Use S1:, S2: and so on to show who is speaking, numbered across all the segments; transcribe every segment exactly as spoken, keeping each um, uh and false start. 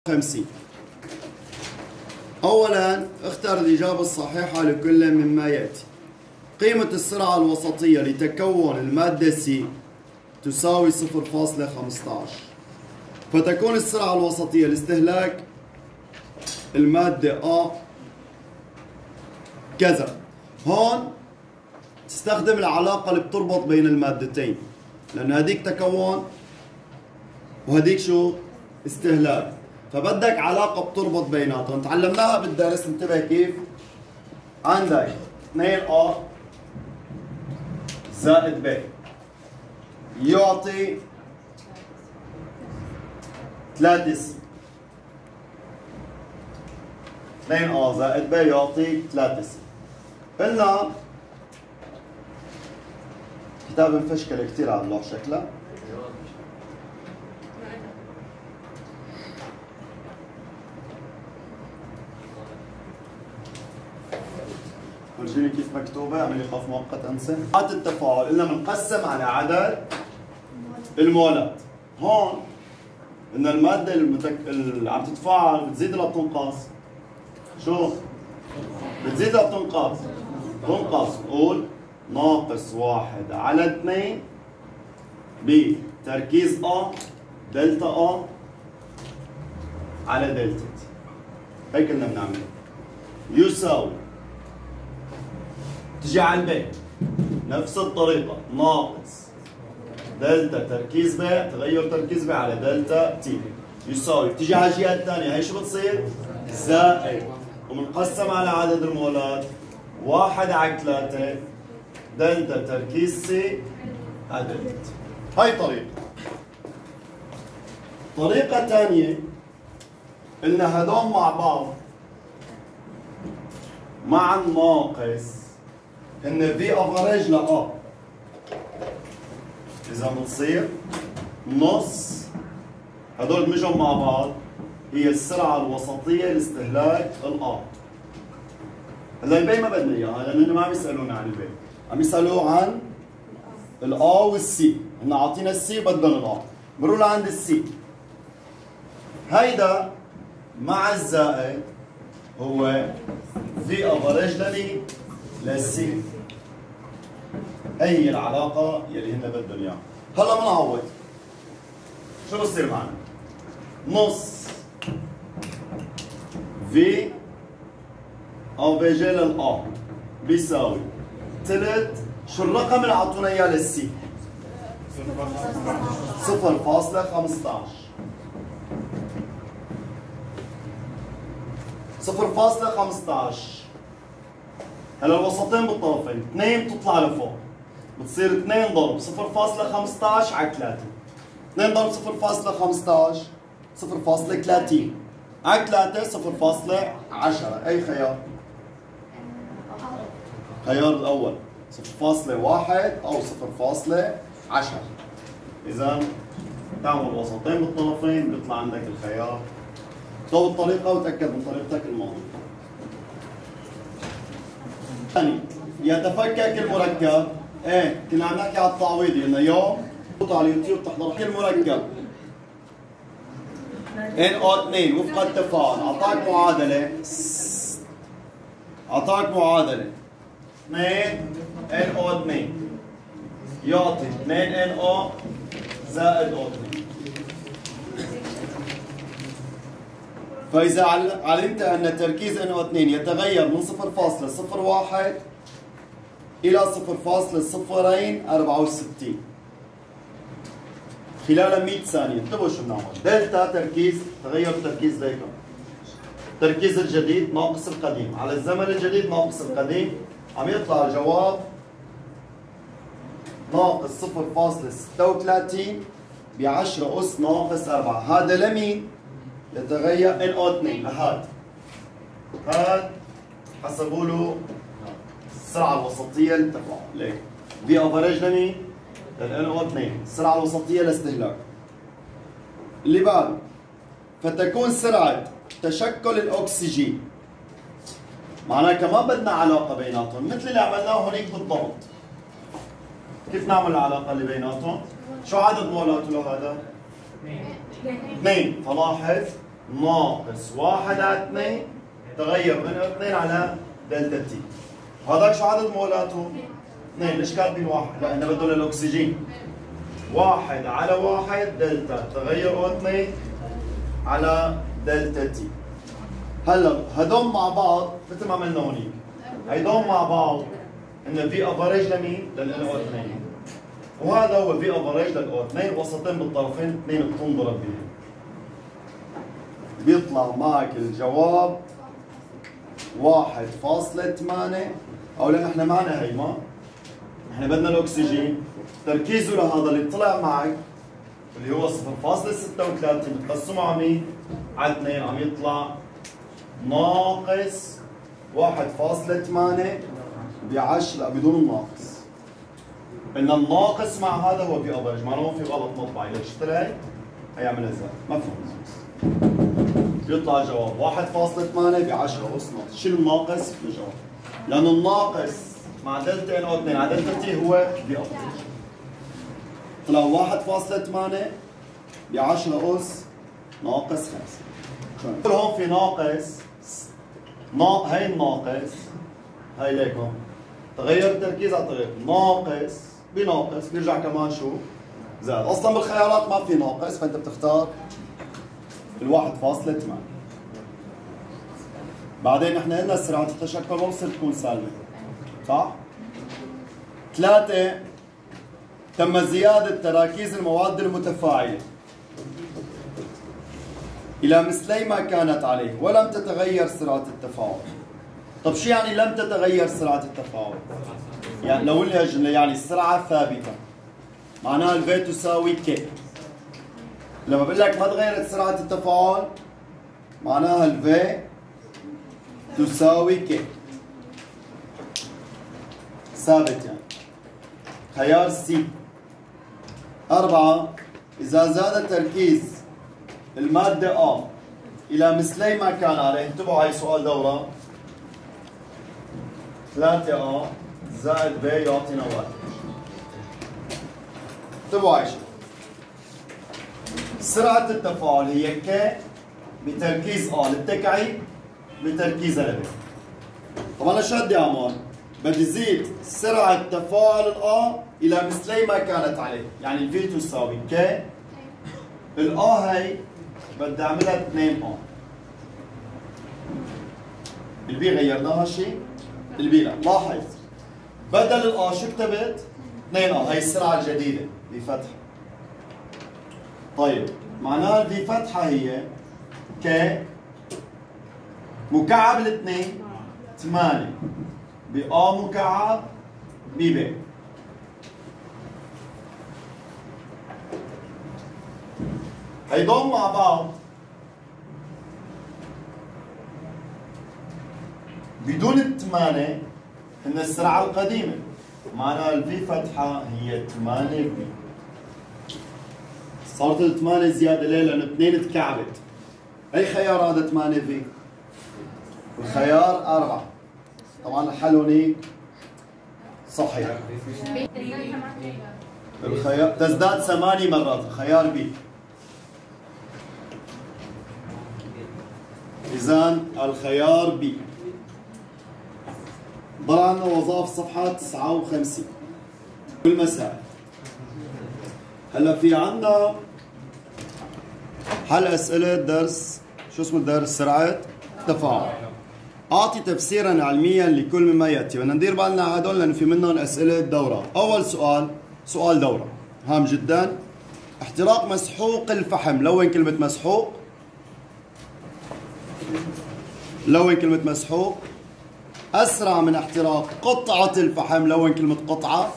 S1: خمسين. أولاً اختر الإجابة الصحيحة لكل مما يأتي. قيمة السرعة الوسطية لتكون المادة سي تساوي صفر فاصلة خمسة عشر، فتكون السرعة الوسطية لاستهلاك المادة A كذا. هون تستخدم العلاقة اللي بتربط بين المادتين، لأن هديك تكون وهديك شو؟ استهلاك، فبدك علاقة بتربط بيناتهم. تعلمناها بالدرس، انتبه كيف. عندك اثنين A زائد B يعطي ثلاثة C. اثنين A زائد B يعطي ثلاثة C. قلنا كتاب مفشكل كثير على اللوح شكلها. فرجيني كيف مكتوبة، اعملي خاف مؤقت انسى. عدد التفاعل قلنا بنقسم على عدد المولات. هون ان المادة المتك... اللي عم تتفاعل بتزيد ولا بتنقص؟ شو؟ بتزيد ولا بتنقص؟ تنقص. قول ناقص واحد على اثنين بتركيز A دلتا A على دلتا T. هيك كنا بنعمل. يساوي تجي على البي نفس الطريقة، ناقص دلتا تركيز ب تغير تركيز ب على دلتا تي يساوي، تجي على الجهة الثانية هي شو بتصير؟ زائد، وبنقسم على عدد المولات واحد على ثلاثة دلتا تركيز سي على دلتا تي. هاي طريقة. طريقة ثانية إن هدول مع بعض مع الناقص ان في افريج ل A، اذا بتصير نص هدول دمجهم مع بعض هي السرعة الوسطية لاستهلاك ال A. هلا البي ما بدنا اياها لانه ما عم يسألونا عن البي، عم يسألوا عن ال A وال C. هن عاطينا ال C بدهم ال A، بنروح لعند ال C. هيدا مع الزائد هو في افريج لمين؟ للسي. هي العلاقة يلي هن بدهم اياها. هلا بنعوض. شو بصير معنا؟ نص في افيجي للآ بيساوي ثلث شو الرقم اللي عطونا اياه للسي؟ صفر فاصلة خمسة عشر. صفر فاصلة خمسة عشر. هلا الوسطين بالطرفين، اثنين بتطلع لفوق بتصير اثنين ضرب صفر فاصلة خمسة عشر على ثلاثة. اثنين ضرب صفر فاصلة خمسة عشر صفر فاصلة ثلاثين على ثلاثة صفر فاصلة عشرة. أي خيار؟ خيار الأول صفر فاصلة واحد أو صفر فاصلة عشرة. إذا تعمل وسطين بالطرفين بيطلع عندك الخيار. اكتب الطريقة وتأكد من طريقتك الماضية. ثاني يتفكك المركب. ايه كنا عم نحكي على التعويضي انه يوم على اليوتيوب تحضر المركب ان او اثنين وفق التفاعل اعطاك معادله اعطاك معادله اثنين ان او اثنين يعطي اثنين ان او زائد او اثنين. فاذا علمت ان تركيز ان او اثنين يتغير من صفر فاصلة صفر واحد إلى صفر فاصلة صفر أربعة وستين خلال مئة ثانية. انتبهوا شو بنعمل. دلتا تركيز تغير تركيز ليكم. التركيز الجديد ناقص القديم على الزمن الجديد ناقص القديم، عم يطلع الجواب ناقص صفر فاصلة ستة وثلاثين ب عشرة أس ناقص أربعة. هذا لمين؟ يتغير ان او اثنين لهذا. هذا حسبوا له السرعة الوسطية للتفاعل. ليك في افريج لمين؟ لل ان او اثنين، السرعة الوسطية لاستهلاك. اللي بعده فتكون سرعة تشكل الأكسجين، معناها كمان بدنا علاقة بيناتهم مثل اللي عملناه هونيك بالضبط. كيف نعمل العلاقة اللي بيناتهم؟ شو عدد مولاته لهذا؟ اثنين. فلاحظ ناقص واحد على اثنين تغير من اثنين على دلتا تي. هذاك شو عدد مولاته؟ اثنين. ليش كاتبين واحد؟ لأنه بده للأكسجين. واحد على واحد دلتا تغير او اثنين على دلتا تي. هلا هدول مع بعض مثل ما عملنا هونيك. هيدول مع بعض انه في افريج لمين؟ للان او اثنين. وهذا هو في افريج للاو اثنين، وسطين بالطرفين اثنين بتنضرب بهم. بيطلع معك الجواب واحد فاصلة ثمانية، او لان احنا معنا هي ما احنا بدنا الاكسجين تركيزه لهذا اللي طلع معك اللي هو صفر فاصلة ستة وثلاثين بتقسمه على مين؟ على اثنين، عم يطلع ناقص واحد فاصلة ثمانية ب عشرة بدون الناقص. قلنا الناقص مع هذا هو في افرج، معناه في غلط مطبعي. ليش اشتري هي؟ هيعملها زي مفهوم. بيطلع الجواب واحد فاصلة ثمانية ب عشرة أس ناقص. شيل الناقص بالجواب. لأنه الناقص مع دلتا ان او اثنين على دلتا تي هو في افرج. طلع واحد فاصلة ثمانية ب عشرة أس ناقص خمسة. هون في ناقص نا هي الناقص هي ليكم تغير التركيز على تغير ناقص بناقص بيرجع كمان شو؟ زائد. اصلا بالخيارات ما في ناقص فانت بتختار الواحد فاصلة ثمانية. بعدين نحن قلنا سرعة التشكل ما بصير تكون سالبة صح؟ ثلاثة تم زيادة تراكيز المواد المتفاعلة إلى مثلي ما كانت عليه ولم تتغير سرعة التفاعل. طب شو يعني لم تتغير سرعة التفاعل؟ يعني لو قلنا الجملة يعني السرعة ثابتة معناها الفي تساوي كي. لما بقول لك ما تغيرت سرعة التفاعل معناها الفي تساوي كي ثابت يعني. خيار سي. أربعة إذا زاد تركيز المادة A إلى مثلي ما كان عليه. انتبهوا هاي سؤال دورة. ثلاثة A زائد B يعطينا واحد. انتبهوا هاي شيء. سرعة التفاعل هي K بتركيز A للتكعيب بتركيز ل B. طب أنا شو بدي أعمل؟ بدي زيد سرعة تفاعل ال A إلى مثلي ما كانت عليه، يعني ال V تساوي K ال A هي بدي اعملها اثنين A. البي غيرناها شيء؟ البي لا. لاحظ بدل الآ شو كتبت؟ اثنين A. هي السرعة الجديدة بفتحة. طيب معناها البي فتحة هي ك مكعب الاثنين ثمانية بآ مكعب بب. هيدول مع بعض بدون الثمانية هن السرعة القديمة، معناها الفي فتحة هي ثمانية بي. صارت الثمانية زيادة ليه؟ لأنه اثنين تكعبت. أي خيار هذا ثمانية في؟ الخيار أربعة. طبعا الحل هونيك صحيح. الخيار تزداد ثمانية مرات، الخيار بي. إذن الخيار بي. ضل عنا وظائف صفحة تسعة وخمسين بالمسائل. هلا في عنا حل أسئلة درس شو اسمه الدرس؟ سرعة تفاعل. أعطي تفسيرا علميا لكل مما يأتي. بدنا ندير بالنا على هدول لأن في منهم أسئلة دورة. أول سؤال سؤال دورة هام جدا. احتراق مسحوق الفحم. لون كلمة مسحوق. لون كلمة مسحوق. أسرع من احتراق قطعة الفحم. لون كلمة قطعة.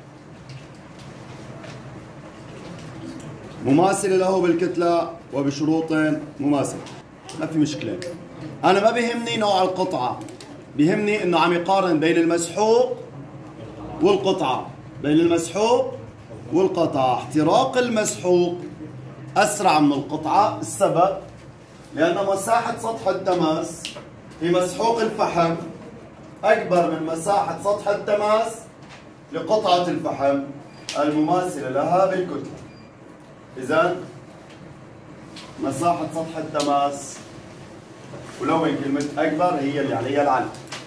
S1: مماثلة له بالكتلة وبشروط مماثلة. ما في مشكلة. أنا ما بيهمني نوع القطعة، بيهمني إنه عم يقارن بين المسحوق والقطعة، بين المسحوق والقطعة. احتراق المسحوق أسرع من القطعة. السبب لأن مساحة سطح التماس في مسحوق الفحم أكبر من مساحة سطح التماس لقطعة الفحم المماثلة لها بالكتلة. إذن مساحة سطح التماس، ولون كلمة أكبر هي اللي عليها العلم.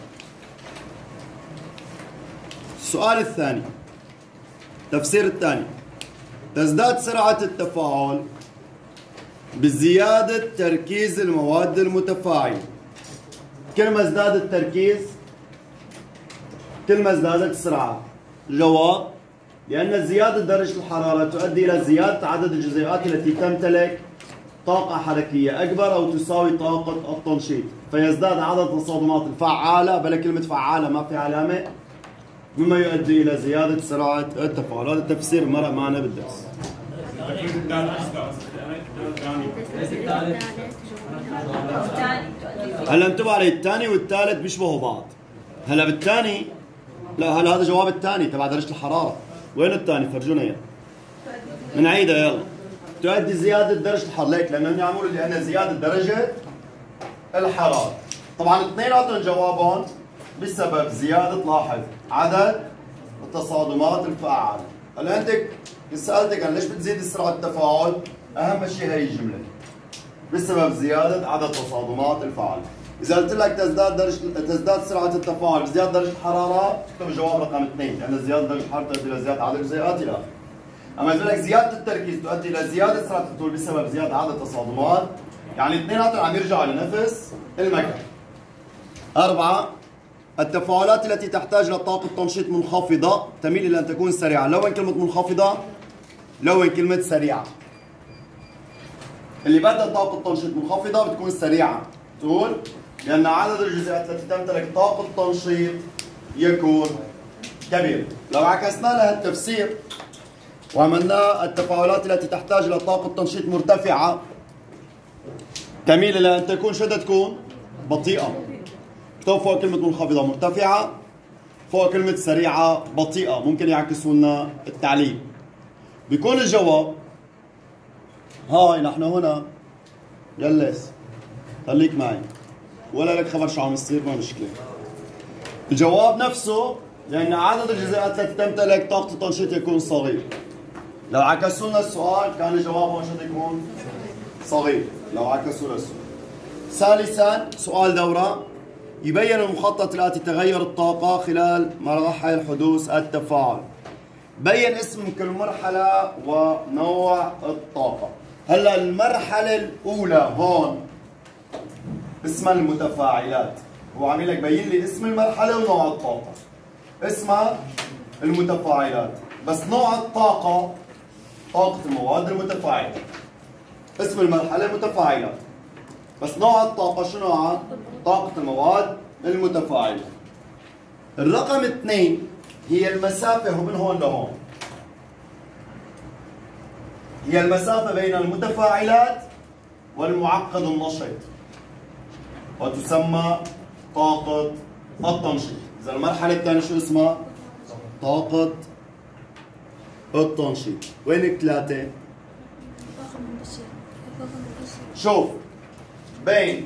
S1: السؤال الثاني، تفسير الثاني: تزداد سرعة التفاعل بزيادة تركيز المواد المتفاعلة. كل ما ازداد التركيز كل ما ازدادت السرعة. الجواب: لأن زيادة درجة الحرارة تؤدي إلى زيادة عدد الجزيئات التي تمتلك طاقة حركية أكبر أو تساوي طاقة التنشيط، فيزداد عدد التصادمات الفعالة، بلا كلمة فعالة ما في علامة، مما يؤدي إلى زيادة سرعة التفاعل. هذا التفسير مرق معنا بالدرس. هلا انتبهوا علي، الثاني والثالث بيشبهوا بعض. هلا بالثاني لا، هلا هذا جواب الثاني تبع درجة الحرارة. وين الثاني؟ فرجونا اياه. بنعيدها يلا. تؤدي زيادة درجة الحرارة، ليك لأنهم يعملوا لأن زيادة درجة الحرارة. طبعا اثنيناتهم جوابهم بسبب زيادة، لاحظ، عدد التصادمات الفعالة. هلا أنت سألتك عن ليش بتزيد سرعة التفاعل؟ أهم شيء هي الجملة. بسبب زيادة عدد تصادمات الفعالة. إذا قلت لك تزداد درجة تزداد سرعة التفاعل بزيادة درجة الحرارة، اكتب الجواب رقم اثنين، لأن زيادة درجة الحرارة تؤدي إلى زيادة عدد الجزيئات إلى آخره. أما إذا لك زيادة التركيز تؤدي إلى زيادة سرعة التفاعل بسبب زيادة عدد التصادمات، يعني اثنيناتهم عم يرجعوا لنفس المكان. أربعة، التفاعلات التي تحتاج إلى طاقة تنشيط منخفضة تميل إلى أن تكون سريعة. لون كلمة منخفضة، لون كلمة سريعة. اللي بدها طاقة تنشيط منخفضة بتكون سريعة. تقول لأن عدد الجزيئات التي تمتلك طاقة تنشيط يكون كبير. لو عكسنا لها التفسير وعملنا التفاعلات التي تحتاج إلى طاقة تنشيط مرتفعة تميل إلى أن تكون شو بدها تكون؟ بطيئة. اكتب فوق كلمة منخفضة مرتفعة، فوق كلمة سريعة بطيئة. ممكن يعكسوا لنا التعليل. بيكون الجواب هاي نحن هنا. جلس خليك معي ولا لك خبر شو عم يصير، ما مشكلة. الجواب نفسه لأن عدد الجزيئات التي تمتلك طاقة التنشيط يكون صغير. لو عكسوا لنا السؤال كان الجواب هون شو يكون؟ صغير. لو عكسوا لنا السؤال. ثالثا، سؤال دورة: يبين المخطط الآتي تغير الطاقة خلال مراحل حدوث التفاعل. بين اسم كل مرحلة ونوع الطاقة. هلا المرحلة الأولى هون اسمها المتفاعلات. هو عامل لك بين لي اسم المرحلة ونوع الطاقة. اسمها المتفاعلات، بس نوع الطاقة طاقة المواد المتفاعلة. اسم المرحلة متفاعلات، بس نوع الطاقة شو نوعها؟ طاقة المواد المتفاعلة. الرقم اثنين هي المسافة من هون لهون. هي المسافة بين المتفاعلات والمعقد النشط، وتسمى طاقة التنشيط. إذا المرحلة الثانية شو اسمها؟ طاقة التنشيط. وين الثلاثة؟ شوف، بين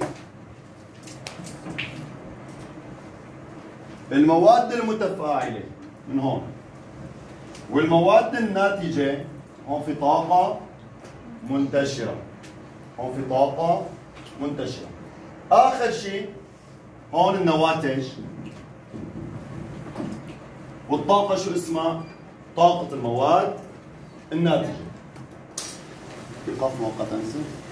S1: المواد المتفاعلة من هون والمواد الناتجة، هون في طاقة منتشرة، هون في طاقة منتشرة. آخر شيء هون النواتج، والطاقة شو اسمها؟ طاقة المواد الناتجة. في قاف مؤقت أنسى.